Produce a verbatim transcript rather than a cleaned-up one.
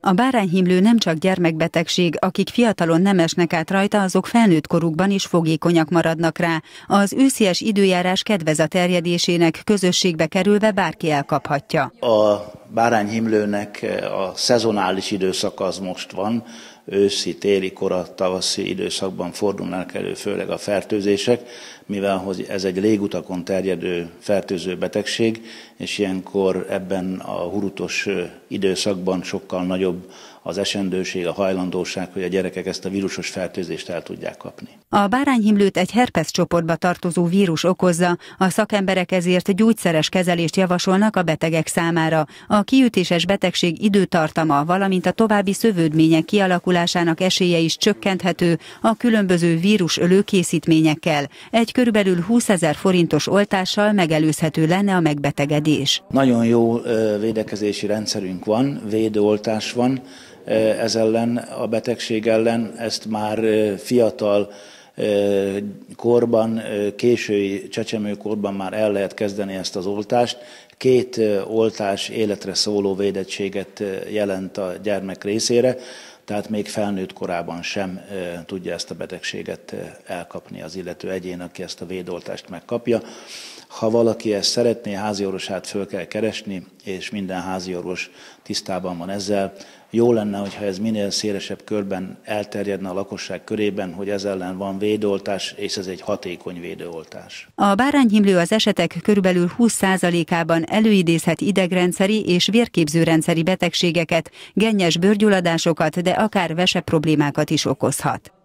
A bárányhimlő nem csak gyermekbetegség, akik fiatalon nem esnek át rajta, azok felnőtt korukban is fogékonyak maradnak rá. Az őszies időjárás kedvez a terjedésének, közösségbe kerülve bárki elkaphatja. A bárányhimlőnek a szezonális időszaka az most van, őszi, téli, kora, tavaszi időszakban fordulnak elő főleg a fertőzések, mivel hogy ez egy légutakon terjedő fertőző betegség, és ilyenkor ebben a hurutos időszakban sokkal nagyobb az esendőség, a hajlandóság, hogy a gyerekek ezt a vírusos fertőzést el tudják kapni. A bárányhimlőt egy herpes csoportba tartozó vírus okozza, a szakemberek ezért gyógyszeres kezelést javasolnak a betegek számára. A kiütéses betegség időtartama, valamint a további szövődmények kialakulásának esélye is csökkenthető a különböző vírusölő készítményekkel. Egy körülbelül húszezer forintos oltással megelőzhető lenne a megbetegedés. Nagyon jó védekezési rendszerünk van, védőoltás van ez ellen, a betegség ellen. Ezt már fiatal korban, késői csecsemőkorban már el lehet kezdeni ezt az oltást. Két oltás életre szóló védettséget jelent a gyermek részére, tehát még felnőtt korában sem tudja ezt a betegséget elkapni az illető egyén, aki ezt a védoltást megkapja. Ha valaki ezt szeretné, háziorvosát föl kell keresni, és minden háziorvos tisztában van ezzel. Jó lenne, hogyha ez minél szélesebb körben elterjedne a lakosság körében, hogy ez ellen van védőoltás, és ez egy hatékony védőoltás. A bárányhimlő az esetek körülbelül húsz százalékában előidézhet idegrendszeri és vérképzőrendszeri betegségeket, gennyes bőrgyulladásokat, de akár vese problémákat is okozhat.